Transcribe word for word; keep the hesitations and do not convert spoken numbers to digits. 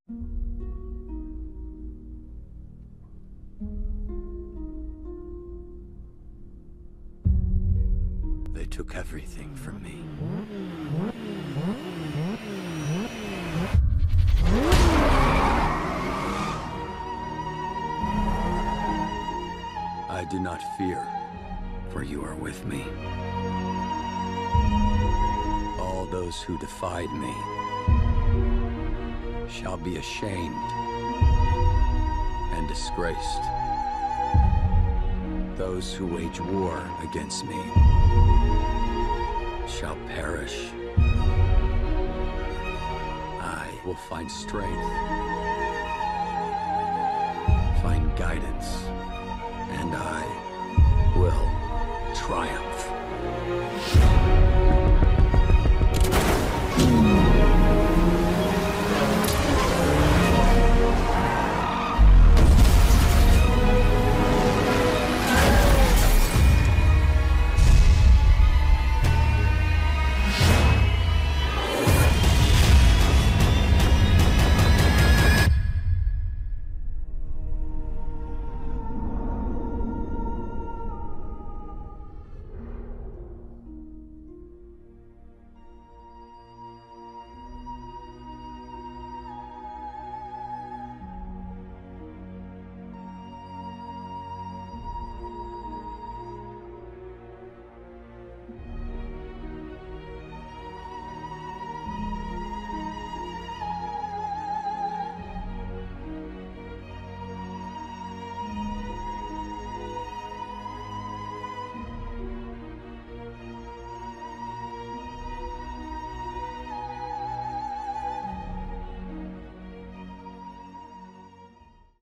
They took everything from me. I do not fear, for you are with me. All those who defied me shall be ashamed and disgraced. Those who wage war against me shall perish. I will find strength, find guidance, and I will triumph.